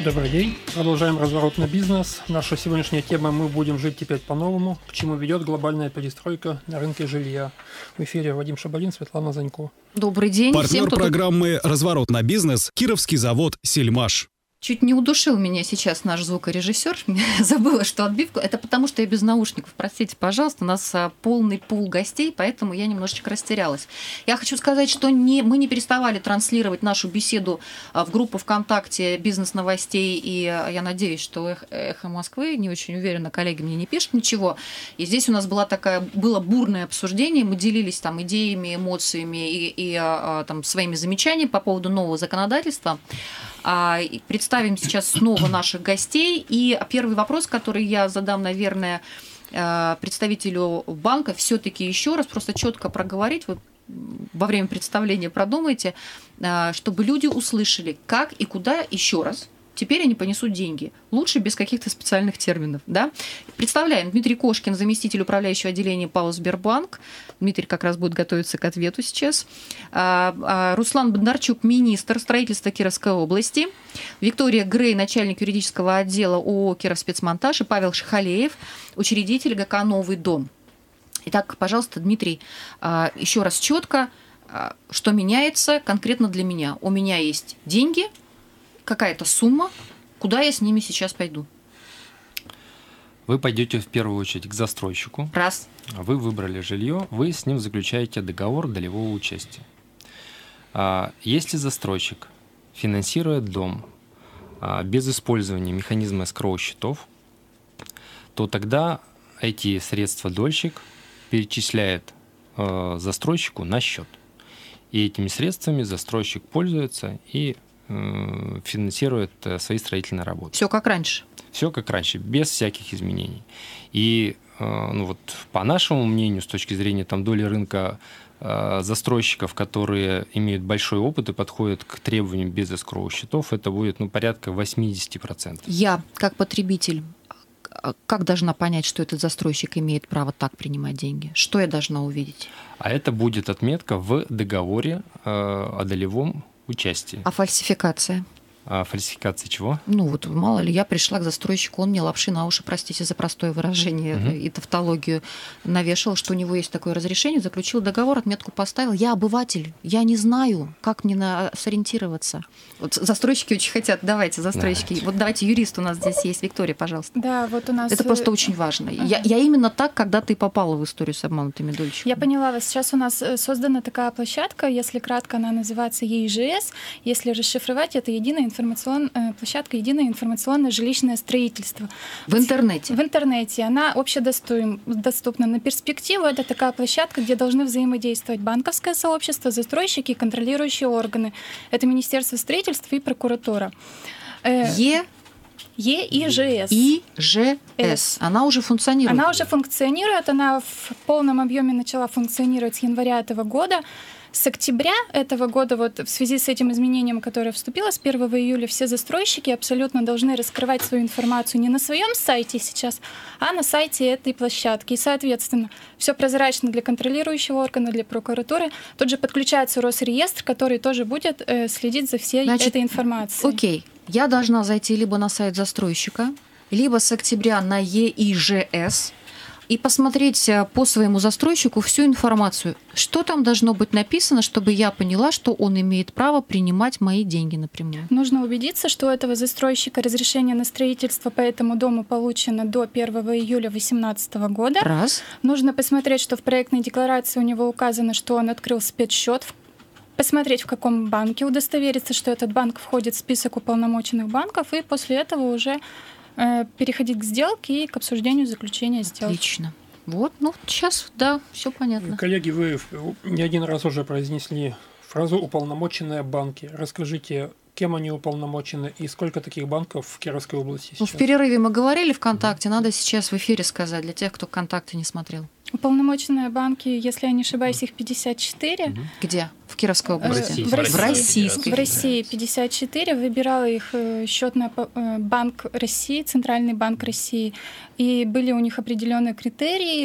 Добрый день. Продолжаем разворот на бизнес. Наша сегодняшняя тема «Мы будем жить теперь по-новому. К чему ведет глобальная перестройка на рынке жилья». В эфире Вадим Шабалин, Светлана Занько. Добрый день. Партнер программы «Разворот на бизнес» – Кировский завод «Сельмаш». Чуть не удушил меня сейчас наш звукорежиссер. Забыла, что отбивку. Это потому, что я без наушников. Простите, пожалуйста, у нас полный пул гостей, поэтому я немножечко растерялась. Я хочу сказать, что мы не переставали транслировать нашу беседу в группу ВКонтакте «Бизнес-новостей», и я надеюсь, что «Эхо Москвы», не очень уверена, коллеги мне не пишут ничего. И здесь у нас было бурное обсуждение, мы делились там идеями, эмоциями и там, своими замечаниями по поводу нового законодательства. Представим сейчас снова наших гостей. И первый вопрос, который я задам, наверное, представителю банка, все-таки еще раз просто четко проговорить, вы во время представления продумайте, чтобы люди услышали, как и куда еще раз теперь они понесут деньги. Лучше без каких-то специальных терминов. Да? Представляем, Дмитрий Кошкин, заместитель управляющего отделения ПАО «Сбербанк». Дмитрий как раз будет готовиться к ответу сейчас. Руслан Бондарчук, министр строительства Кировской области. Виктория Грей, начальник юридического отдела ООО «Кировспецмонтаж». И Павел Шахалеев, учредитель ГК «Новый дом». Итак, пожалуйста, Дмитрий, еще раз четко, что меняется конкретно для меня. У меня есть деньги, какая-то сумма, куда я с ними сейчас пойду? Вы пойдете в первую очередь к застройщику. Раз. Вы выбрали жилье, вы с ним заключаете договор долевого участия. Если застройщик финансирует дом без использования механизма эскроу-счетов, то тогда эти средства дольщик перечисляет застройщику на счет. И этими средствами застройщик пользуется и финансирует свои строительные работы. Все как раньше. Все как раньше, без всяких изменений. И по нашему мнению, с точки зрения доли рынка застройщиков, которые имеют большой опыт и подходят к требованиям без эскроу счетов, это будет порядка 80%. Я, как потребитель, как должна понять, что этот застройщик имеет право так принимать деньги? Что я должна увидеть? А это будет отметка в договоре о долевом участии. А фальсификация? А фальсификация чего? Мало ли, я пришла к застройщику, он мне лапши на уши, простите за простое выражение и тавтологию, навешал, что у него есть такое разрешение, заключил договор, отметку поставил. Я обыватель, я не знаю, как мне сориентироваться. Застройщики очень хотят, давайте, застройщики. Давайте, юрист у нас здесь есть. Виктория, пожалуйста. Да, у нас... Это просто очень важно. Я именно так, когда ты попала в историю с обманутыми дольщиками. Я поняла вас. Сейчас у нас создана такая площадка, если кратко, она называется ЕИЖС. Если расшифровать, это площадка «Единое информационное жилищное строительство». В интернете? В интернете. Она общедоступна. На перспективу это такая площадка, где должны взаимодействовать банковское сообщество, застройщики и контролирующие ứng. Это Министерство строительства и прокуратура. ЕИЖС. ИЖС. Она уже функционирует? Она уже функционирует. Она в полном объеме начала функционировать с января этого года. С октября этого года, в связи с этим изменением, которое вступило с 1 июля, все застройщики абсолютно должны раскрывать свою информацию не на своем сайте сейчас, а на сайте этой площадки. И, соответственно, все прозрачно для контролирующего органа, для прокуратуры. Тут же подключается Росреестр, который тоже будет следить за всей этой информацией. Окей. Я должна зайти либо на сайт застройщика, либо с октября на ЕИЖС, и посмотреть по своему застройщику всю информацию. Что там должно быть написано, чтобы я поняла, что он имеет право принимать мои деньги напрямую? Нужно убедиться, что у этого застройщика разрешение на строительство по этому дому получено до 1 июля 2018 года. Раз. Нужно посмотреть, что в проектной декларации у него указано, что он открыл спецсчет, посмотреть, в каком банке, удостовериться, что этот банк входит в список уполномоченных банков, и после этого уже переходить к сделке и к обсуждению заключения сделки. Отлично. Сейчас, все понятно. Коллеги, вы не один раз уже произнесли фразу «уполномоченные банки». Расскажите, кем они уполномочены и сколько таких банков в Кировской области сейчас? В перерыве мы говорили ВКонтакте, надо сейчас в эфире сказать для тех, кто ВКонтакте не смотрел. Уполномоченные банки, если я не ошибаюсь, их 54. Где? В Кировской области? В России 54. Выбирала их счетный банк России, Центральный банк России. И были у них определенные критерии,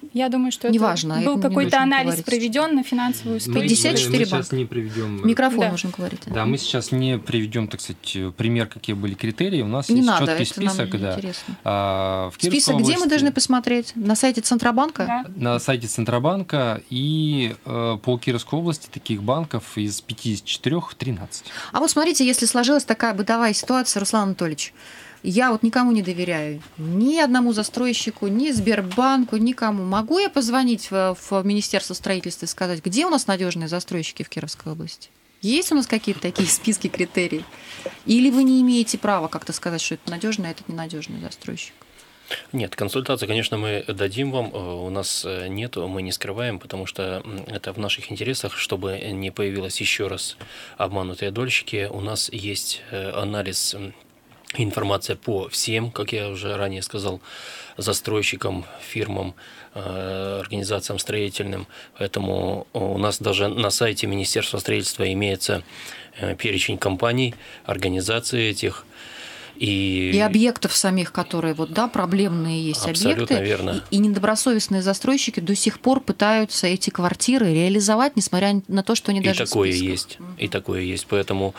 Я думаю, что неважно, это был какой-то анализ говорить. проведен на финансовую сторону. 54 мы банка. сейчас не приведем... Микрофон Да. нужно говорить. Да, мы сейчас не приведем, так сказать, пример, какие были критерии. У нас Не есть надо, четкий это нам список. не Да. интересно. В Кировской Список где мы области- должны посмотреть? На сайте Центробанка? Да. На сайте Центробанка, и по Кировской области таких банков из 54 13. А вот смотрите, если сложилась такая бытовая ситуация, Руслан Анатольевич, я вот никому не доверяю, ни одному застройщику, ни Сбербанку, никому. Могу я позвонить в Министерство строительства и сказать, где у нас надежные застройщики в Кировской области? Есть у нас какие-то такие списки критерий? Или вы не имеете права как-то сказать, что это надежный, а это ненадежный застройщик? Нет, консультации, конечно, мы дадим вам. У нас нет, мы не скрываем, потому что это в наших интересах, чтобы не появилось еще раз обманутые дольщики. У нас есть анализ, информация по всем, как я уже ранее сказал, застройщикам, фирмам, организациям строительным. Поэтому у нас даже на сайте Министерства строительства имеется перечень компаний, организаций этих. И объектов самих, которые вот, да, проблемные есть абсолютно объекты. верно. И недобросовестные застройщики до сих пор пытаются эти квартиры реализовать, несмотря на то, что они даже такое в списках. есть, и такое есть. Поэтому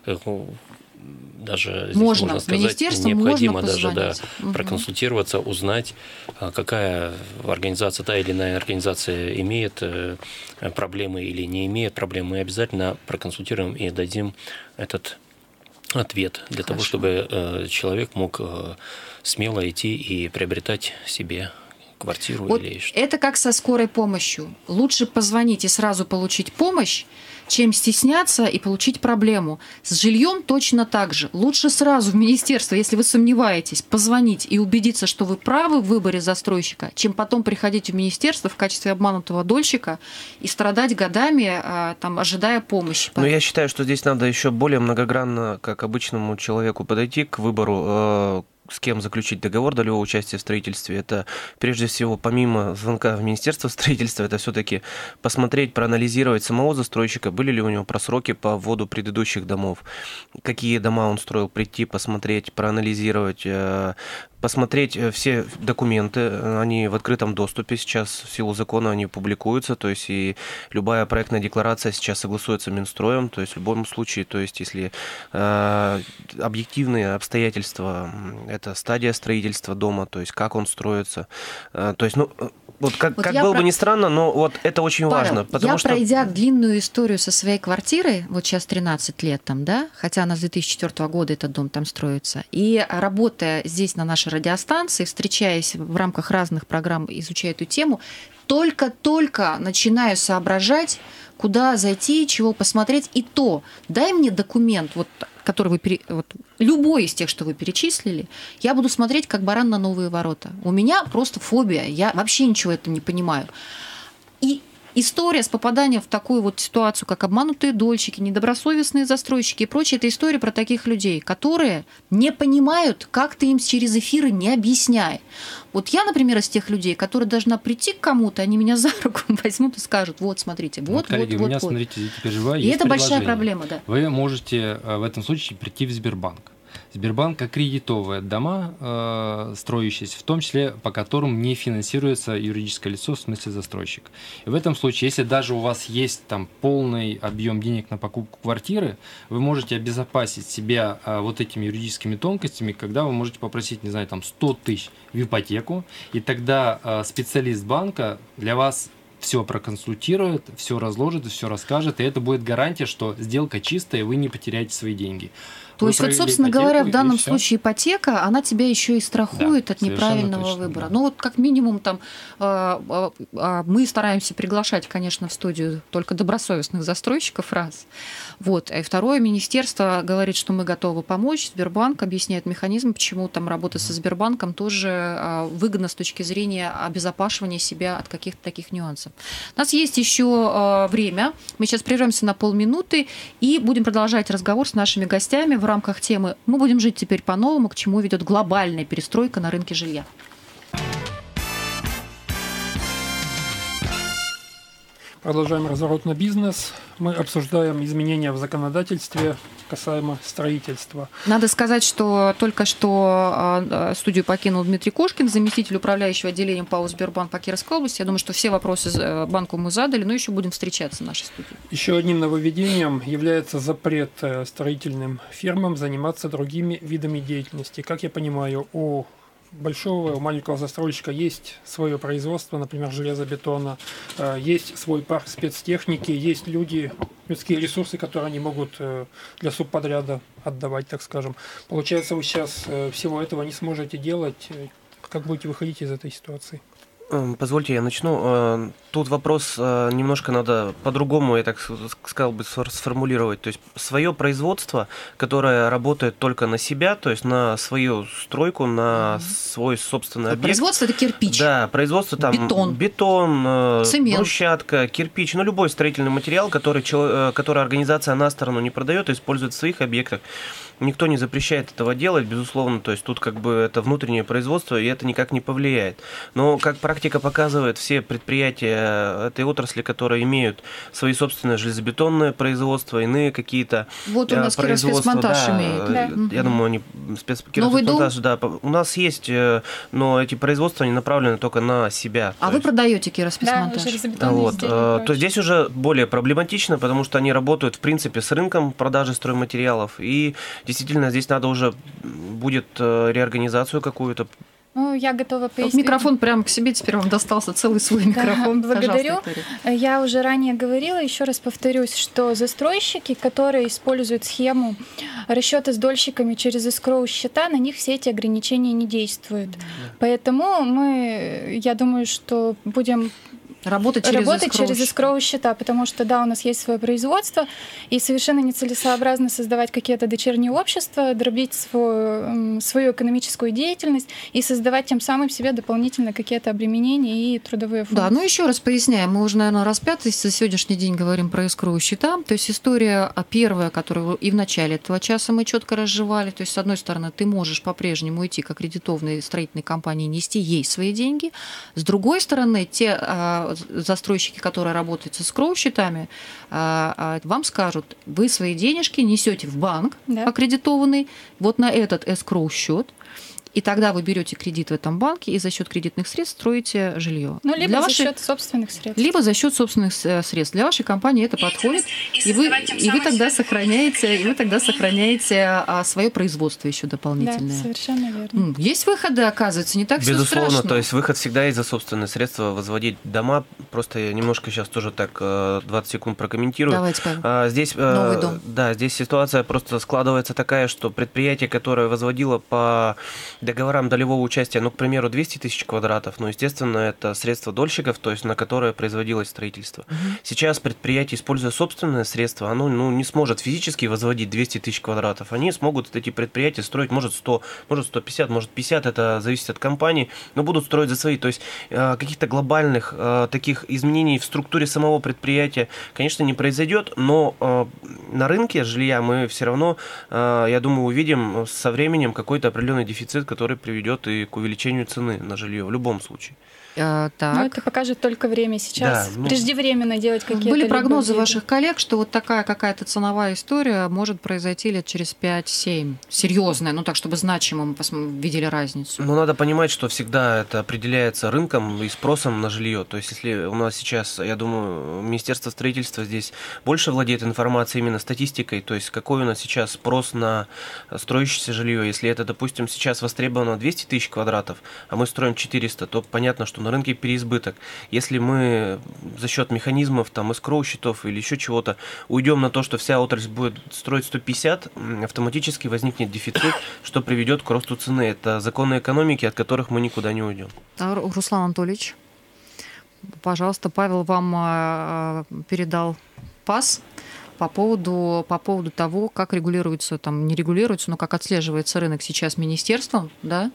даже здесь Можно. можно сказать, Министерству необходимо можно даже позвонить. проконсультироваться, узнать, какая организация, та или иная организация имеет проблемы или не имеет проблем. Мы обязательно проконсультируем и дадим этот ответ для того, чтобы человек мог смело идти и приобретать себе квартиру Вот или что-то. это как со скорой помощью. Лучше позвонить и сразу получить помощь, чем стесняться и получить проблему. С жильем точно так же. Лучше сразу в министерство, если вы сомневаетесь, позвонить и убедиться, что вы правы в выборе застройщика, чем потом приходить в министерство в качестве обманутого дольщика и страдать годами, там, ожидая помощи. Но я считаю, что здесь надо еще более многогранно, как обычному человеку, подойти к выбору, с кем заключить договор долевого участия в строительстве. Это, прежде всего, помимо звонка в Министерство строительства, это все-таки посмотреть, проанализировать самого застройщика, были ли у него просроки по вводу предыдущих домов, какие дома он строил, прийти, посмотреть, проанализировать, посмотреть все документы, они в открытом доступе сейчас, в силу закона они публикуются, то есть и любая проектная декларация сейчас согласуется Минстроем, то есть в любом случае, то есть если объективные обстоятельства, это стадия строительства дома, то есть как он строится, то есть, ну, вот как было бы ни странно, но вот это очень важно. Потому что... пройдя длинную историю со своей квартирой, вот сейчас 13 лет там, да, хотя она с 2004 года этот дом там строится, и работая здесь на нашей радиостанции, встречаясь в рамках разных программ, изучая эту тему, только-только начинаю соображать, куда зайти, чего посмотреть, и то, дай мне документ, вот, который вы, вот, любой из тех, что вы перечислили, я буду смотреть как баран на новые ворота. У меня просто фобия, я вообще ничего этого не понимаю. И история с попаданием в такую вот ситуацию, как обманутые дольщики, недобросовестные застройщики и прочее, это история про таких людей, которые не понимают, как ты им через эфиры не объясняй. Вот я, например, из тех людей, которые должна прийти к кому-то, они меня за руку возьмут и скажут, вот, смотрите, вот, коллеги, вот, у меня, вот. смотрите, теперь живая, И есть это большая предложение. проблема, да. Вы можете в этом случае прийти в Сбербанк. Сбербанк аккредитовывает дома, строящиеся, в том числе по которым не финансируется юридическое лицо, в смысле застройщик. И в этом случае, если даже у вас есть там полный объем денег на покупку квартиры, вы можете обезопасить себя вот этими юридическими тонкостями, когда вы можете попросить, не знаю, там 100 тысяч в ипотеку, и тогда специалист банка для вас все проконсультирует, все разложит, все расскажет, и это будет гарантия, что сделка чистая, и вы не потеряете свои деньги. То есть, вот, собственно говоря, в данном случае ипотека, она тебя еще и страхует от неправильного точно, выбора. Да. Ну вот как минимум там мы стараемся приглашать, конечно, в студию только добросовестных застройщиков, раз. Вот. И второе, министерство говорит, что мы готовы помочь. Сбербанк объясняет механизм, почему там работа со Сбербанком тоже выгодна с точки зрения обезопашивания себя от каких-то таких нюансов. У нас есть еще время. Мы сейчас прервемся на полминуты и будем продолжать разговор с нашими гостями в рамках темы «Мы будем жить теперь по-новому», к чему ведет глобальная перестройка на рынке жилья. Продолжаем разворот на бизнес. Мы обсуждаем изменения в законодательстве касаемо строительства. Надо сказать, что только что студию покинул Дмитрий Кошкин, заместитель управляющего отделением ПАО «Сбербанк» по Кировской области. Я думаю, что все вопросы банку мы задали, но еще будем встречаться в нашей студии. Еще одним нововведением является запрет строительным фирмам заниматься другими видами деятельности. Как я понимаю, у большого, у маленького застройщика есть свое производство, например, железобетона, есть свой парк спецтехники, есть люди, людские ресурсы, которые они могут для субподряда отдавать, так скажем. Получается, вы сейчас всего этого не сможете делать. Как будете выходить из этой ситуации? Позвольте, я начну. Тут вопрос немножко надо по-другому, я так сказал бы, сформулировать. То есть свое производство, которое работает только на себя, то есть на свою стройку, на свой собственный объект. Производство – это кирпич. Да, производство там бетон, цемент, брусчатка, кирпич, ну любой строительный материал, который организация на сторону не продает, использует в своих объектах. Никто не запрещает этого делать, безусловно, то есть тут как бы это внутреннее производство, и это никак не повлияет. Но, как практика показывает, все предприятия этой отрасли, которые имеют свои собственные железобетонные производства, иные какие-то вот у нас Кировспецмонтаж имеет. Да. Я думаю, они Кировспецмонтаж, да. У нас есть, но эти производства они направлены только на себя. А вы продаете Кировспецмонтаж? Да, железобетонные вот. изделия. То здесь уже более проблематично, потому что они работают, в принципе, с рынком продажи стройматериалов, и действительно, здесь надо уже будет реорганизацию какую-то. Ну, я готова пояснить. Микрофон прямо к себе, теперь вам достался целый свой микрофон. Да, благодарю. Я уже ранее говорила, еще раз повторюсь, что застройщики, которые используют схему расчета с дольщиками через эскроу-счета, на них все эти ограничения не действуют. Поэтому я думаю, что будем работать через эскроу-счета, потому что, да, у нас есть свое производство, и совершенно нецелесообразно создавать какие-то дочерние общества, дробить свою экономическую деятельность и создавать тем самым себе дополнительно какие-то обременения и трудовые функции. Да, ну еще раз поясняем, мы уже, наверное, раз пятый за сегодняшний день говорим про эскроу-счета, то есть история первая, которую и в начале этого часа мы четко разжевали, то есть, с одной стороны, ты можешь по-прежнему идти к аккредитованной строительной компании, нести ей свои деньги, с другой стороны, те застройщики, которые работают с эскроу-счетами, вам скажут, вы свои денежки несете в банк, да, аккредитованный, вот на этот эскроу-счет, и тогда вы берете кредит в этом банке и за счет кредитных средств строите жилье. Ну, либо за счет собственных средств. Либо за счет собственных средств. Для вашей компании это подходит, и вы тогда сохраняете свое производство еще дополнительное. Да, совершенно верно. Есть выходы, оказывается, не так все страшно. Безусловно, то есть выход всегда есть за собственные средства, возводить дома. Просто я немножко сейчас тоже так 20 секунд прокомментирую. Давайте, Павел. Здесь, новый дом. Да, здесь ситуация просто складывается такая, что предприятие, которое возводило по договорам долевого участия, ну, к примеру, 200 тысяч квадратов, ну, естественно, это средства дольщиков, то есть на которое производилось строительство. Сейчас предприятие, используя собственные средства, оно не сможет физически возводить 200 тысяч квадратов. Они смогут эти предприятия строить, может, 100, может, 150, может, 50, это зависит от компании, но будут строить за свои. То есть каких-то глобальных таких изменений в структуре самого предприятия, конечно, не произойдет, но на рынке жилья мы все равно, я думаю, увидим со временем какой-то определенный дефицит, который приведет и к увеличению цены на жилье в любом случае. Так. Но это покажет только время сейчас. Да, преждевременно делать какие-то... Были прогнозы ваших коллег, что вот такая какая-то ценовая история может произойти лет через 5-7. Серьезная, ну так, чтобы значимо мы видели разницу. Но надо понимать, что всегда это определяется рынком и спросом на жилье. То есть если у нас сейчас, я думаю, Министерство строительства здесь больше владеет информацией, именно статистикой, то есть какой у нас сейчас спрос на строящееся жилье. Если это, допустим, сейчас востребовано 200 тысяч квадратов, а мы строим 400, то понятно, что на рынке переизбыток. Если мы за счет механизмов, там, эскроу-счетов или еще чего-то уйдем на то, что вся отрасль будет строить 150, автоматически возникнет дефицит, что приведет к росту цены. Это законы экономики, от которых мы никуда не уйдем. Руслан Анатольевич, пожалуйста, Павел вам передал пас по поводу того, как регулируется, там, не регулируется, но как отслеживается рынок сейчас министерством, да?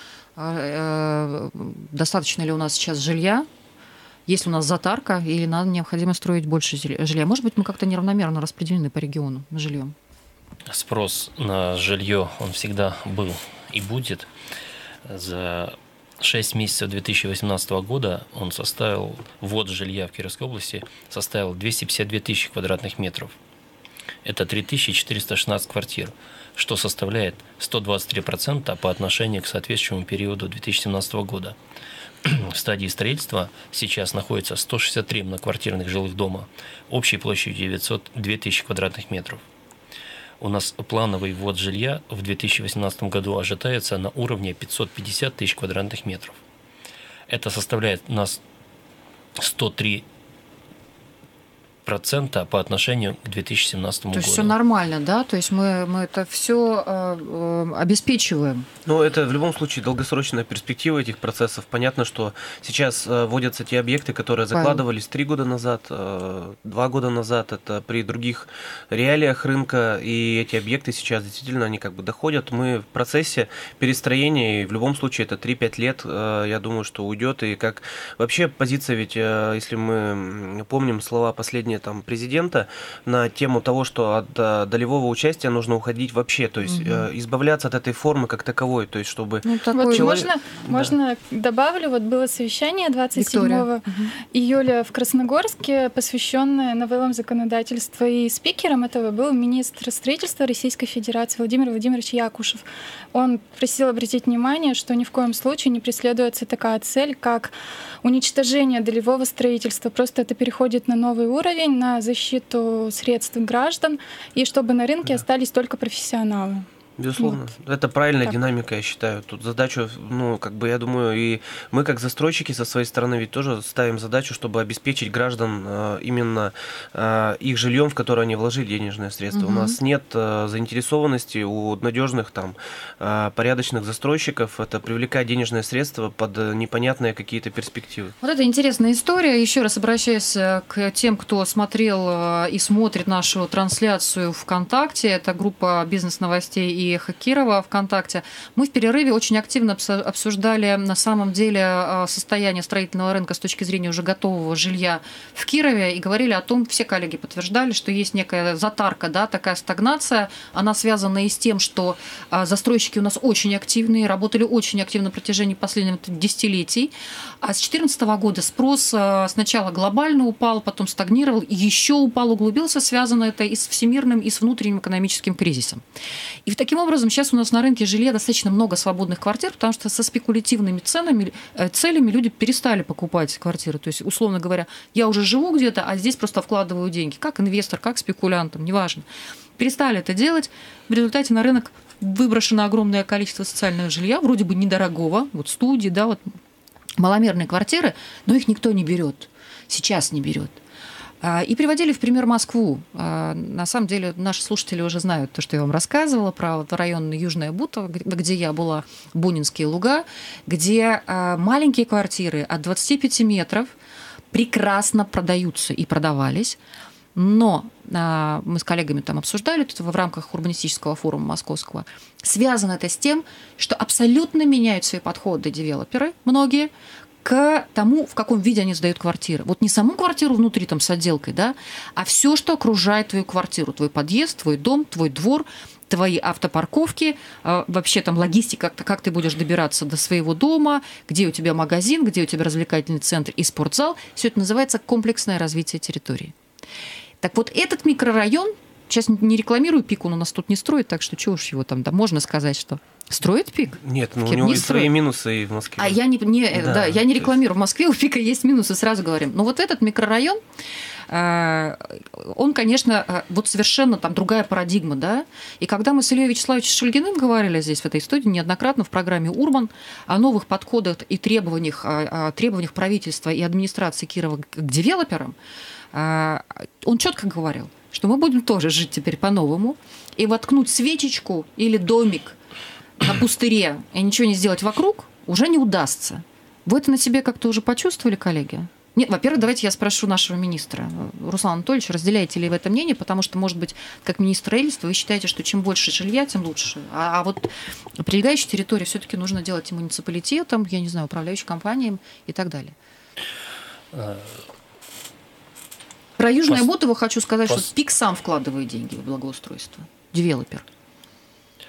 Достаточно ли у нас сейчас жилья, есть ли у нас затарка, или нам необходимо строить больше жилья? Может быть, мы как-то неравномерно распределены по региону жильем? Спрос на жилье, он всегда был и будет. За 6 месяцев 2018 года он ввод жилья в Кировской области составил 252 тысячи квадратных метров. Это 3416 квартир, что составляет 123% по отношению к соответствующему периоду 2017 года. В стадии строительства сейчас находится 163 многоквартирных жилых дома общей площадью 2000 квадратных метров. У нас плановый ввод жилья в 2018 году ожидается на уровне 550 тысяч квадратных метров. Это составляет у нас 103% по отношению к 2017 году. То есть все нормально, да? То есть мы это все обеспечиваем. Ну, это в любом случае долгосрочная перспектива этих процессов. Понятно, что сейчас вводятся те объекты, которые закладывались 3 года назад, 2 года назад. Это при других реалиях рынка, и эти объекты сейчас действительно, они как бы доходят. Мы в процессе перестроения, и в любом случае это 3-5 лет, я думаю, что уйдет. И как вообще позиция, ведь если мы помним слова последние там президента на тему того, что от долевого участия нужно уходить вообще, то есть избавляться от этой формы как таковой, то есть чтобы... Вот можно добавлю, вот было совещание 27 июля в Красногорске, посвященное новеллам законодательства, и спикером этого был министр строительства Российской Федерации Владимир Владимирович Якушев. Он просил обратить внимание, что ни в коем случае не преследуется такая цель, как уничтожение долевого строительства. Просто это переходит на новый уровень, на защиту средств граждан, и чтобы на рынке остались только профессионалы. Безусловно. Вот. Это правильная динамика, я считаю. Тут задачу, я думаю, и мы, как застройщики, со своей стороны ведь тоже ставим задачу, чтобы обеспечить граждан именно их жильем, в которое они вложили денежные средства. У нас нет заинтересованности у надежных, порядочных застройщиков это привлекать денежные средства под непонятные какие-то перспективы. Вот это интересная история. Еще раз обращаюсь к тем, кто смотрел и смотрит нашу трансляцию ВКонтакте. Это группа «Бизнес-новостей» и «Эхо Кирова» ВКонтакте. Мы в перерыве очень активно обсуждали на самом деле состояние строительного рынка с точки зрения уже готового жилья в Кирове и говорили о том, все коллеги подтверждали, что есть некая затарка, да, такая стагнация. Она связана и с тем, что застройщики у нас очень активные, работали очень активно на протяжении последних десятилетий. А с 2014 года спрос сначала глобально упал, потом стагнировал, и еще упал, углубился. Связано это и с всемирным, и с внутренним экономическим кризисом. И таким образом сейчас у нас на рынке жилья достаточно много свободных квартир, потому что со спекулятивными целями люди перестали покупать квартиры. То есть, условно говоря, я уже живу где-то, а здесь просто вкладываю деньги. Как инвестор, как спекулянт, неважно. Перестали это делать. В результате на рынок выброшено огромное количество социального жилья, вроде бы недорогого, вот студии, да, вот маломерные квартиры, но их никто не берет. Сейчас не берет. И приводили в пример Москву. На самом деле наши слушатели уже знают то, что я вам рассказывала про район Южная Бута, где я была, Бунинские луга, где маленькие квартиры от 25 метров прекрасно продаются и продавались. Но мы с коллегами там обсуждали это в рамках урбанистического форума московского. Связано это с тем, что абсолютно меняют свои подходы девелоперы, многие, к тому, в каком виде они сдают квартиры. Вот не саму квартиру внутри там с отделкой, да, а все, что окружает твою квартиру, твой подъезд, твой дом, твой двор, твои автопарковки, вообще там логистика, как ты будешь добираться до своего дома, где у тебя магазин, где у тебя развлекательный центр и спортзал. Все это называется комплексное развитие территории. Так вот, этот микрорайон, сейчас не рекламирую ПИК, он у нас тут не строит, так что чего уж его там, да, можно сказать, что строит ПИК? Нет, у него есть свои минусы и в Москве. А я не рекламирую. В Москве у ПИКа есть минусы, сразу говорим. Но вот этот микрорайон, он, конечно, вот совершенно там другая парадигма, да. И когда мы с Ильей Вячеславовичем Шульгиным говорили здесь, в этой студии, неоднократно в программе «Урбан» о новых подходах и требованиях правительства и администрации Кирова к девелоперам, он четко говорил, что мы будем тоже жить теперь по-новому, и воткнуть свечечку или домик на пустыре и ничего не сделать вокруг уже не удастся. Вы это на себе как-то уже почувствовали, коллеги? Нет, во-первых, давайте я спрошу нашего министра. Руслан Анатольевич, разделяете ли вы это мнение? Потому что, может быть, как министр строительства, вы считаете, что чем больше жилья, тем лучше. А вот прилегающие территории все-таки нужно делать и муниципалитетам, я не знаю, управляющим компаниям и так далее. Про Южное Бутово хочу сказать, что ПИК сам вкладывает деньги в благоустройство. Девелопер.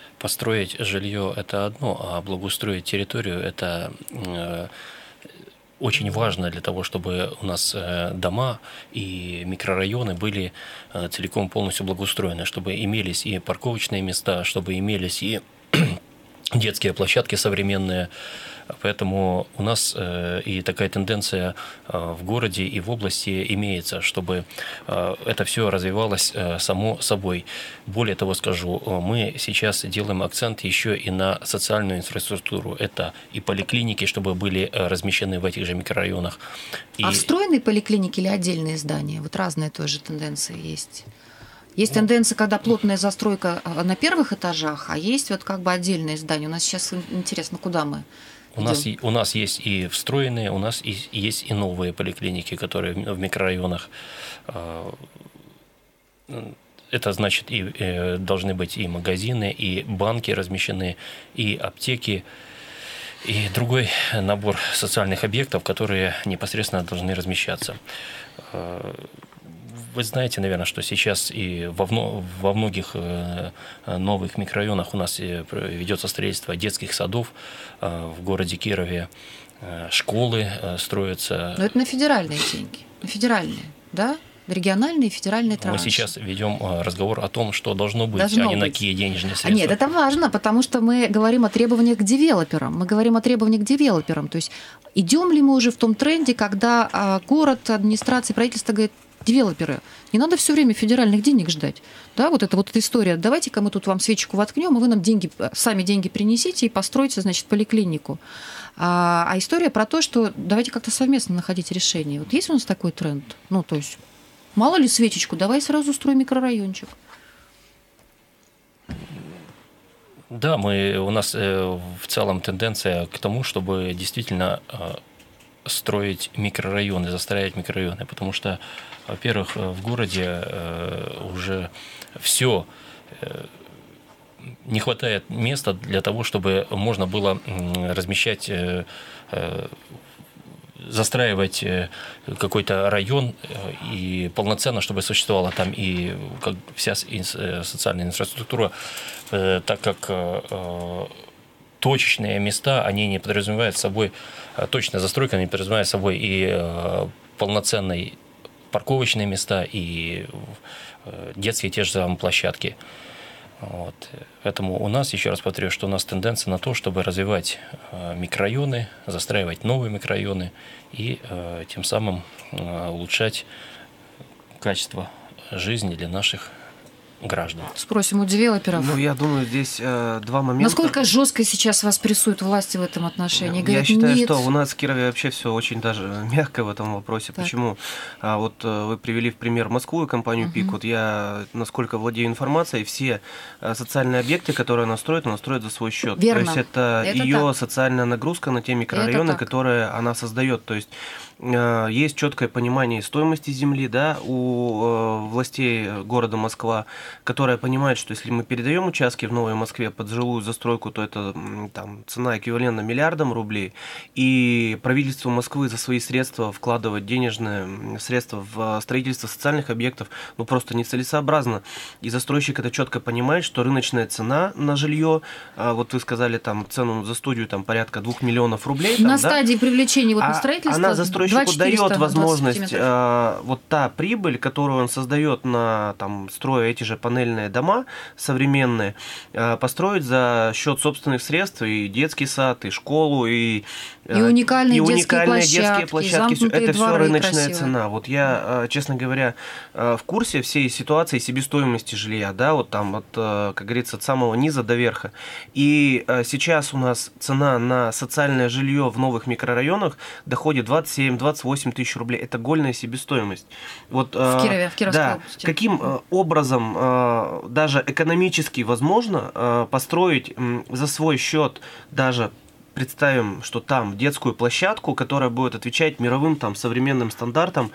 Построить жилье – это одно, а благоустроить территорию – это очень важно для того, чтобы у нас дома и микрорайоны были целиком полностью благоустроены, чтобы имелись и парковочные места, чтобы имелись и детские площадки современные. Поэтому у нас и такая тенденция в городе и в области имеется, чтобы это все развивалось само собой. Более того скажу, мы сейчас делаем акцент еще и на социальную инфраструктуру. Это и поликлиники, чтобы были размещены в этих же микрорайонах. А встроенные поликлиники или отдельные здания? Вот разные тоже тенденции есть. Есть тенденция, когда плотная застройка на первых этажах, а есть вот как бы отдельные здания. У нас сейчас интересно, куда мы идем? У нас есть и встроенные, у нас есть и новые поликлиники, которые в микрорайонах. Это значит, и должны быть и магазины, и банки размещены, и аптеки, и другой набор социальных объектов, которые непосредственно должны размещаться. Вы знаете, наверное, что сейчас и во многих новых микрорайонах у нас ведется строительство детских садов в городе Кирове, школы строятся. Но это на федеральные деньги, на федеральные, да? Региональные и федеральные транши. Мы сейчас ведем разговор о том, что должно быть, а не на какие денежные средства. Нет, это важно, потому что мы говорим о требованиях к девелоперам. Мы говорим о требованиях к девелоперам. То есть идем ли мы уже в том тренде, когда город, администрация, правительство говорит: девелоперы, не надо все время федеральных денег ждать. Да, вот эта история. Давайте-ка мы тут вам свечку воткнем, и вы нам сами деньги принесите и постройте, значит, поликлинику. А история про то, что давайте как-то совместно находить решение. Вот есть у нас такой тренд? Ну, то есть, мало ли свечечку, давай сразу строим микрорайончик. Да, у нас в целом тенденция к тому, чтобы действительно строить микрорайоны, застраивать микрорайоны, потому что, во-первых, в городе уже все, не хватает места для того, чтобы можно было размещать, застраивать какой-то район и полноценно, чтобы существовала там и вся социальная инфраструктура, так как точечные места, они не подразумевают собой, точная застройка не подразумевает собой и полноценные парковочные места, и детские те же самые площадки. Вот. Поэтому у нас, еще раз повторю, что у нас тенденция на то, чтобы развивать микрорайоны, застраивать новые микрорайоны и тем самым улучшать качество жизни для наших граждан. Спросим у девелоперов. Ну, я думаю, здесь два момента. Насколько жестко сейчас вас прессуют власти в этом отношении? Говорят, я считаю, нет. что у нас в Кирове вообще все очень даже мягко в этом вопросе. Так. Почему? Вот вы привели в пример Москву и компанию ПИК. Вот я, насколько владею информацией, все социальные объекты, которые она строит за свой счет. Верно. То есть это ее так. социальная нагрузка на те микрорайоны, которые она создает. То есть есть четкое понимание стоимости земли, да, у властей города Москва, которая понимает, что если мы передаем участки в Новой Москве под жилую застройку, то это там цена эквивалентна миллиардам рублей, и правительство Москвы за свои средства вкладывать денежные средства в строительство социальных объектов, ну просто нецелесообразно. И застройщик это четко понимает, что рыночная цена на жилье, вот вы сказали там цену за студию там порядка 2 миллионов рублей. На там, стадии привлечения на строительство она застройщику дает возможность вот та прибыль, которую он создает на там строя эти же панельные дома современные, построить за счет собственных средств и детский сад, и школу, и уникальные детские площадки. Это все рыночная красивые. цена. Вот я, честно говоря, в курсе всей ситуации себестоимости жилья, да, вот там от, как говорится, от самого низа до верха. И сейчас у нас цена на социальное жилье в новых микрорайонах доходит 27-28 тысяч рублей. Это гольная себестоимость. Вот, в Кирове, в Кировской области. Каким образом даже экономически возможно построить за свой счет, даже представим, что там детскую площадку, которая будет отвечать мировым там современным стандартам,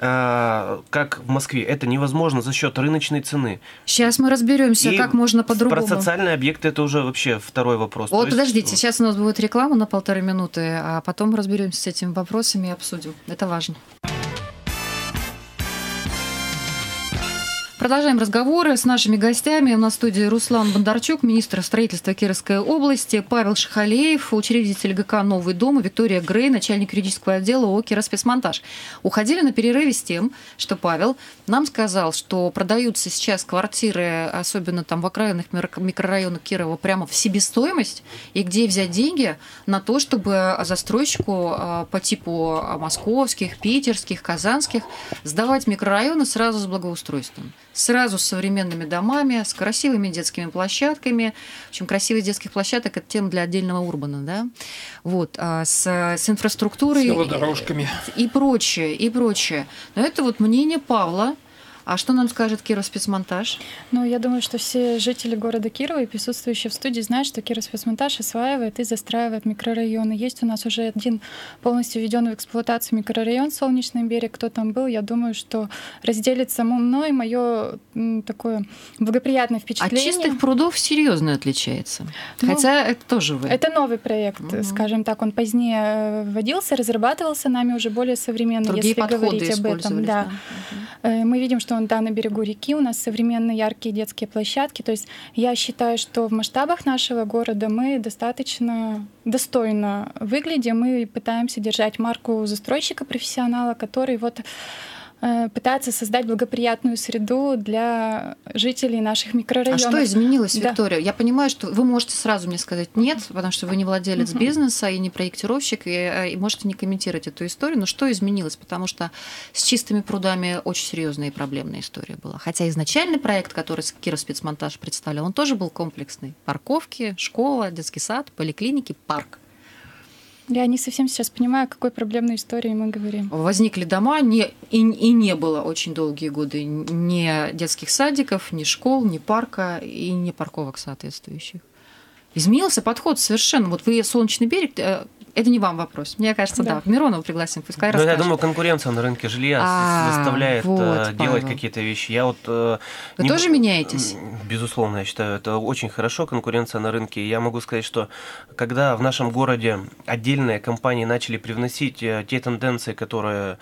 как в Москве. Это невозможно за счет рыночной цены. Сейчас мы разберемся, как можно по-другому. Про социальные объекты это уже вообще второй вопрос. Вот, подождите, сейчас у нас будет реклама на 1,5 минуты, а потом разберемся с этими вопросами и обсудим. Это важно. Продолжаем разговоры с нашими гостями. У нас в студии Руслан Бондарчук, министр строительства Кировской области, Павел Шахалеев, учредитель ГК «Новый дом», и Виктория Грей, начальник юридического отдела ООО «Кироспецмонтаж». Уходили на перерыве с тем, что Павел нам сказал, что продаются сейчас квартиры, особенно там в окраинных микрорайонах Кирова, прямо в себестоимость, и где взять деньги на то, чтобы застройщику по типу московских, питерских, казанских сдавать микрорайоны сразу с благоустройством. Сразу с современными домами, с красивыми детскими площадками. В общем, красивых детских площадок – это тема для отдельного урбана, да? Вот, с инфраструктурой. С велодорожками. И прочее, и прочее. Но это вот мнение Павла. А что нам скажет Кироспецмонтаж? Ну, я думаю, что все жители города Кирова и присутствующие в студии знают, что Кироспецмонтаж осваивает и застраивает микрорайоны. Есть у нас уже один полностью введенный в эксплуатацию микрорайон «Солнечный берег». Кто там был, я думаю, что разделит само мной мое такое благоприятное впечатление. От чистых прудов серьезно отличается. Хотя это тоже вы. Это новый проект, скажем так. Он позднее вводился, разрабатывался нами уже более современно, другие если говорить об этом. Да. Мы видим, что он на берегу реки, у нас современные яркие детские площадки. То есть я считаю, что в масштабах нашего города мы достаточно достойно выглядим. Мы пытаемся держать марку застройщика-профессионала, который вот пытается создать благоприятную среду для жителей наших микрорайонов. А что изменилось, Да. Виктория? Я понимаю, что вы можете сразу мне сказать нет, потому что вы не владелец бизнеса и не проектировщик, и можете не комментировать эту историю, но что изменилось? Потому что с чистыми прудами очень серьезная и проблемная история была. Хотя изначальный проект, который Кироспецмонтаж представлял, он тоже был комплексный. Парковки, школа, детский сад, поликлиники, парк. Я не совсем сейчас понимаю, о какой проблемной истории мы говорим. Возникли дома, и не было очень долгие годы ни детских садиков, ни школ, ни парка и ни парковок соответствующих. Изменился подход совершенно. Вот вы «Солнечный берег», это не вам вопрос. Мне кажется, да. Миронова пригласим, пускай расскажет. Я думаю, конкуренция на рынке жилья заставляет делать какие-то вещи. Вы тоже меняетесь? Безусловно, я считаю, это очень хорошо, конкуренция на рынке. Я могу сказать, что когда в нашем городе отдельные компании начали привносить те тенденции, которые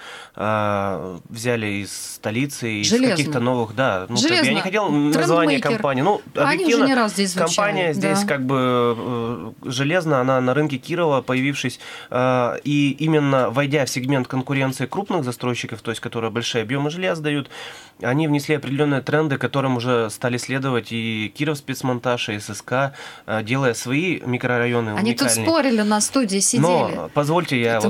взяли из столицы, из каких-то новых... Да, я не хотел название компании. Они уже не раз здесь звучали. Компания здесь как бы железно, она на рынке Кирова появившись, и именно войдя в сегмент конкуренции крупных застройщиков, то есть которые большие объемы жилья сдают, они внесли определенные тренды, которым уже стали следовать и Кироспецмонтаж, и ССК, делая свои микрорайоны уникальные. Они тут спорили на студии, сидели. Но позвольте, я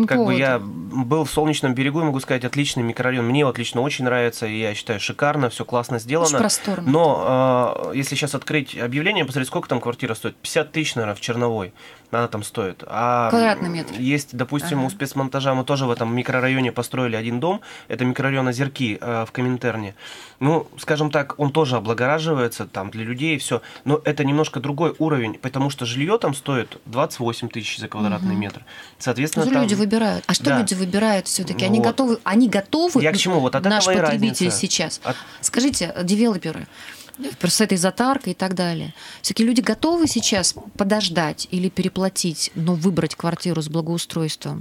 был в Солнечном берегу, и могу сказать, отличный микрорайон. Мне вот лично очень нравится, и я считаю, шикарно, все классно сделано. Очень просторно. Но если сейчас открыть объявление, посмотреть, сколько там квартира стоит, 50 тысяч, наверное, в Черновой. Она там стоит. А квадратный метр. Есть, допустим, у спецмонтажа мы тоже в этом микрорайоне построили один дом. Это микрорайон Озерки в Коминтерне. Скажем так, он тоже облагораживается там для людей и все. Но это немножко другой уровень, потому что жилье там стоит 28 тысяч за квадратный метр. Соответственно, что люди выбирают? А что люди выбирают все-таки? Они готовы. Я к чему? Вот от наш этого и потребитель разница. Сейчас. Скажите, девелоперы. С этой затаркой и так далее. Все-таки люди готовы сейчас подождать или переплатить, но выбрать квартиру с благоустройством?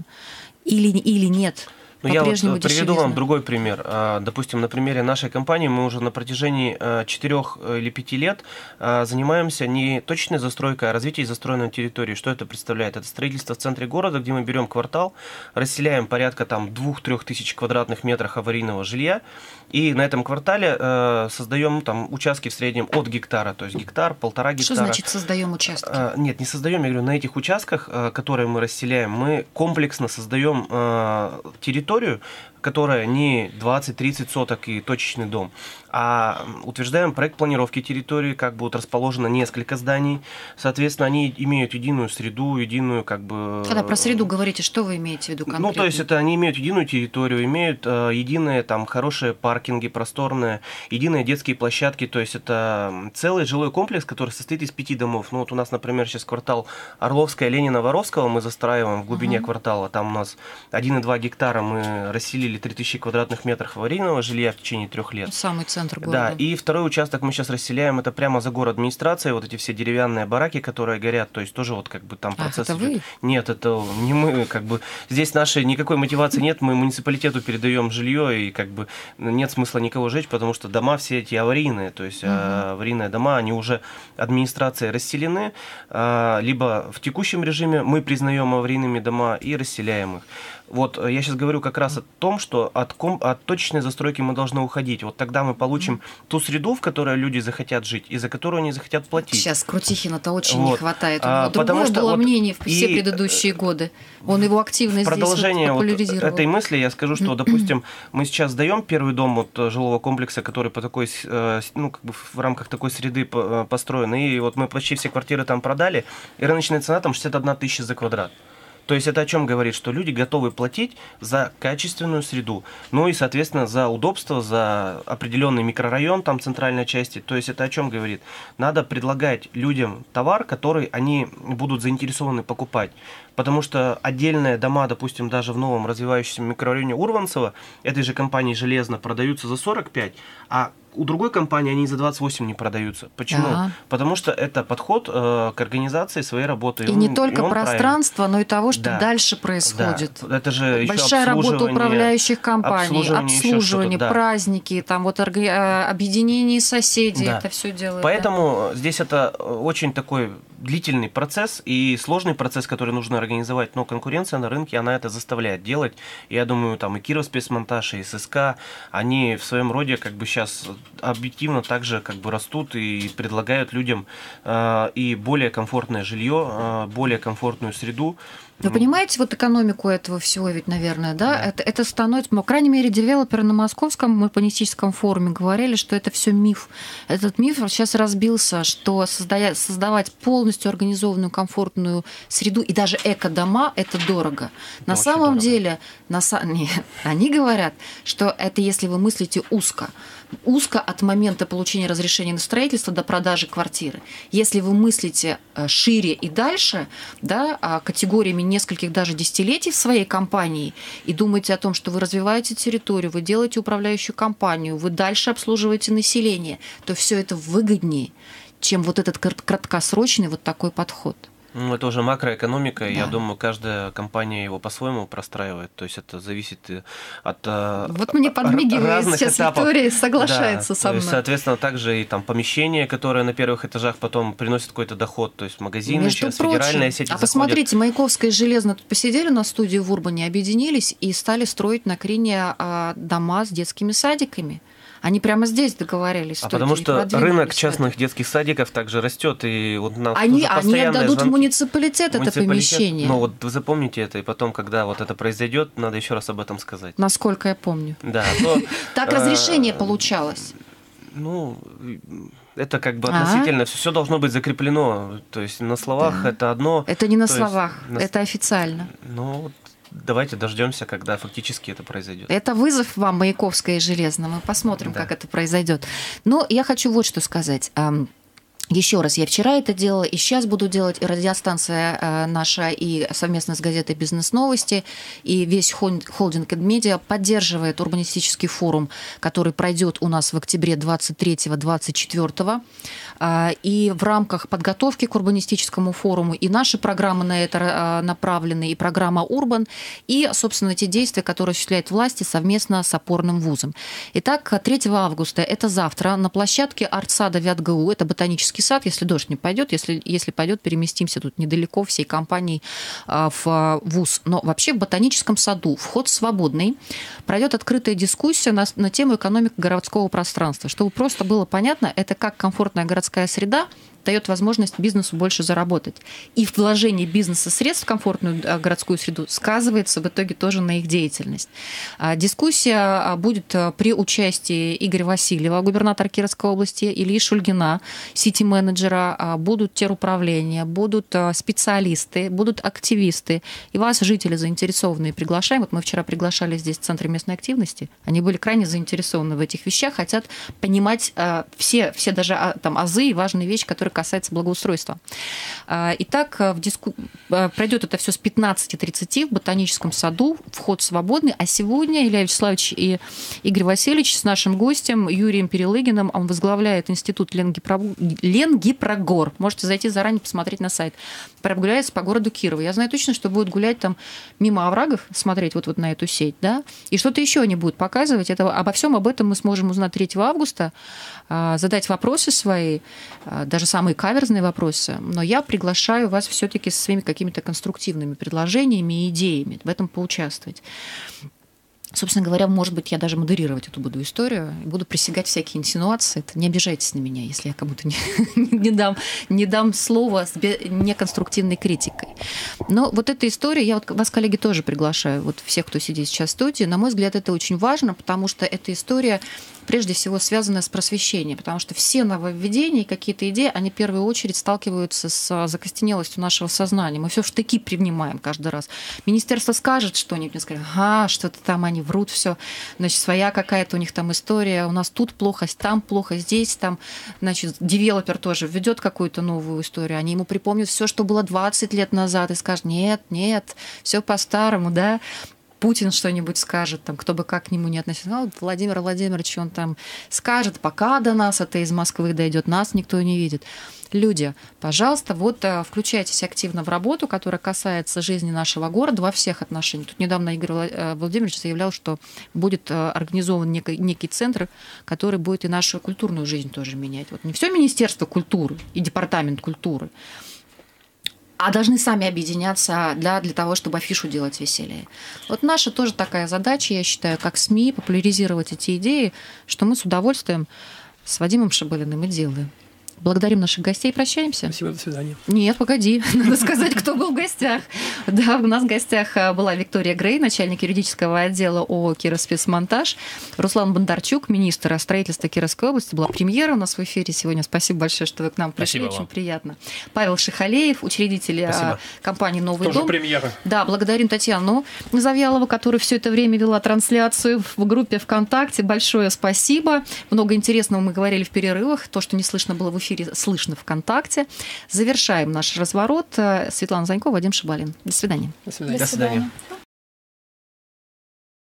Или нет? Я вот приведу вам другой пример. Допустим, на примере нашей компании мы уже на протяжении 4 или 5 лет занимаемся не точной застройкой, а развитием застроенной территории. Что это представляет? Это строительство в центре города, где мы берем квартал, расселяем порядка 2-3 тысяч квадратных метров аварийного жилья, и на этом квартале создаем участки в среднем от гектара, то есть гектар, 1,5 гектара. Что значит создаем участки? Нет, не создаем, я говорю, на этих участках, которые мы расселяем, мы комплексно создаем территорию, которая не 20-30 соток и точечный дом, а утверждаем проект планировки территории, как будут расположено несколько зданий. Соответственно, они имеют единую среду, единую Когда про среду говорите, что вы имеете в виду конкретно? То есть это они имеют единую территорию, имеют единые хорошие паркинги просторные, единые детские площадки, то есть это целый жилой комплекс, который состоит из 5 домов. У нас, например, сейчас квартал Орловская, Ленина, Воровского мы застраиваем в глубине квартала, там у нас 1,2 гектара мы мы расселили 3000 квадратных метров аварийного жилья в течение 3 лет. Самый центр города. Да, и второй участок мы сейчас расселяем, это прямо за город администрацией, вот эти все деревянные бараки, которые горят, то есть тоже вот как бы там процесс. Это вы? Нет, это не мы, как бы здесь нашей никакой мотивации нет, мы муниципалитету передаем жилье, и как бы нет смысла никого жечь, потому что дома все эти аварийные, то есть аварийные дома, они уже администрацией расселены, либо в текущем режиме мы признаем аварийными дома и расселяем их. Вот я сейчас говорю как раз о том, что от точечной застройки мы должны уходить. Вот тогда мы получим ту среду, в которой люди захотят жить и за которую они захотят платить. Сейчас Крутихина-то очень не хватает. У него потому другое что было вот мнение в все предыдущие годы. Он его активно здесь продолжение популяризировал. этой мысли я скажу, что, допустим, мы сейчас сдаем первый дом вот жилого комплекса, который по такой, ну, как бы в рамках такой среды построен, и вот мы почти все квартиры там продали, и рыночная цена там 61 тысяча за квадрат. То есть это о чем говорит, что люди готовы платить за качественную среду, ну и, соответственно, за удобство, за определенный микрорайон, там центральной части. То есть это о чем говорит? Надо предлагать людям товар, который они будут заинтересованы покупать. Потому что отдельные дома, допустим, даже в новом развивающемся микрорайоне Урванцево, этой же компании «Железно» продаются за 45, а у другой компании они за 28 не продаются. Почему? Да. Потому что это подход к организации своей работы. И не только пространство, но и того, что дальше происходит. Да. Это же большая работа управляющих компаний, обслуживание, праздники, там вот объединение соседей, это все делает. Поэтому здесь это очень такой длительный процесс и сложный процесс, который нужно организовать, но конкуренция на рынке, она это заставляет делать. Я думаю, там и Кировспецмонтаж, и ССК, они в своем роде как бы сейчас объективно также как бы растут и предлагают людям и более комфортное жилье, более комфортную среду. Вы понимаете вот экономику этого всего ведь, наверное, да? Это становится, по крайней мере, девелоперы на Московском урбанистическом форуме говорили, что это все миф. Этот миф сейчас разбился, что создавать полностью организованную, комфортную среду и даже эко-дома – это дорого. На самом деле, они говорят, что это если вы мыслите узко. Узко от момента получения разрешения на строительство до продажи квартиры. Если вы мыслите шире и дальше, да, категориями нескольких даже десятилетий в своей компании и думаете о том, что вы развиваете территорию, вы делаете управляющую компанию, вы дальше обслуживаете население, то все это выгоднее, чем вот этот краткосрочный вот такой подход. Ну, это уже макроэкономика, да. Я думаю, каждая компания его по-своему простраивает, то есть это зависит от вот мне подмигивает сейчас этапов. Виктория, соглашается со мной. То есть, соответственно, также и там помещения, которые на первых этажах потом приносят какой-то доход, то есть магазины, между сейчас прочим, федеральные сети заходят. Посмотрите, Маяковская и Железно тут посидели на студии в Урбане, объединились и стали строить на Крине дома с детскими садиками. Они прямо здесь договорились. Потому что рынок частных детских садиков также растет. И вот они отдадут в муниципалитет это помещение. Ну вот вы запомните это, и потом, когда вот это произойдет, надо еще раз об этом сказать. Насколько я помню. Да. Так разрешение получалось. Ну, это как бы относительно, все должно быть закреплено. То есть на словах это одно. Это не на словах, это официально. Ну, давайте дождемся, когда фактически это произойдет. Это вызов вам, Маяковская и Железно. Мы посмотрим, как это произойдет. Но я хочу вот что сказать. Еще раз, я вчера это делала, и сейчас буду делать, и радиостанция наша, и совместно с газетой «Бизнес-новости», и весь холдинг «Эдмедиа» поддерживает урбанистический форум, который пройдет у нас в октябре 23-24. И в рамках подготовки к урбанистическому форуму и наши программы на это направлены, и программа «Урбан», и, собственно, те действия, которые осуществляет власти совместно с опорным вузом. Итак, 3 августа, это завтра, на площадке артсада ВятГУ, это ботанический сад, если дождь не пойдет, если пойдет, переместимся тут недалеко всей компанией в вуз. Но вообще в ботаническом саду вход свободный. Пройдет открытая дискуссия на тему экономики городского пространства. Чтобы просто было понятно, это как комфортная городская среда дает возможность бизнесу больше заработать. И вложение бизнеса средств в комфортную городскую среду сказывается в итоге тоже на их деятельность. Дискуссия будет при участии Игоря Васильева, губернатора Кировской области, Ильи Шульгина, сити-менеджера, будут теруправления, будут специалисты, будут активисты. И вас, жители, заинтересованные, приглашаем. Вот мы вчера приглашали здесь в Центре местной активности. Они были крайне заинтересованы в этих вещах, хотят понимать все даже там азы и важные вещи, которые касается благоустройства. Итак, пройдет это все с 15:30 в Ботаническом саду, вход свободный, а сегодня Илья Вячеславович и Игорь Васильевич с нашим гостем Юрием Перелыгиным, он возглавляет институт Ленгипрогор. Можете зайти заранее, посмотреть на сайт. Прогуляется по городу Кирова. Я знаю точно, что будут гулять там мимо оврагов, смотреть вот на эту сеть, да, и что-то еще они будут показывать. Обо всем об этом мы сможем узнать 3 августа, задать вопросы свои, даже самые каверзные вопросы, но я приглашаю вас все-таки со своими какими-то конструктивными предложениями и идеями в этом поучаствовать. Собственно говоря, может быть, я даже модерировать эту буду историю, буду пресекать всякие инсинуации. Это не обижайтесь на меня, если я кому-то не дам слова с неконструктивной критикой. Но вот эта история, я вот вас, коллеги, тоже приглашаю, вот всех, кто сидит сейчас в студии, на мой взгляд, это очень важно, потому что эта история прежде всего связана с просвещением, потому что все нововведения и какие-то идеи, они в первую очередь сталкиваются с закостенелостью нашего сознания. Мы все в штыки принимаем каждый раз. Министерство скажет что-нибудь, мне скажут, что-то там они врут, все, значит, своя какая-то у них там история, у нас тут плохо, там плохо, здесь там, значит, девелопер тоже введет какую-то новую историю, они ему припомнят все, что было 20 лет назад, и скажут, нет, все по-старому, да. Путин что-нибудь скажет, там, кто бы как к нему не относился. Владимир Владимирович, он там скажет, пока до нас это из Москвы дойдет, нас никто не видит. Люди, пожалуйста, вот включайтесь активно в работу, которая касается жизни нашего города во всех отношениях. Тут недавно Игорь Владимирович заявлял, что будет организован некий центр, который будет и нашу культурную жизнь тоже менять. Вот не все Министерство культуры и Департамент культуры, а должны сами объединяться для того, чтобы афишу делать веселее. Вот наша тоже такая задача, я считаю, как СМИ, популяризировать эти идеи, что мы с удовольствием с Вадимом Шабалиным и делаем. Благодарим наших гостей и прощаемся. Спасибо, до свидания. Нет, погоди, надо сказать, кто был в гостях. Да, у нас в гостях была Виктория Грей, начальник юридического отдела ООО «Кировспецмонтаж», Руслан Бондарчук, министр строительства Кировской области. Была премьера у нас в эфире сегодня. Спасибо большое, что вы к нам пришли. Спасибо очень вам. Приятно. Павел Шихалеев, учредитель компании «Новый Тоже дом». премьера. Да, благодарим Татьяну Завьялову, которая все это время вела трансляцию в группе ВКонтакте. Большое спасибо. Много интересного мы говорили в перерывах. То, что не слышно было в эфире, слышно ВКонтакте. Завершаем наш разворот. Светлана Занько, Вадим Шабалин. До свидания. До свидания. До свидания.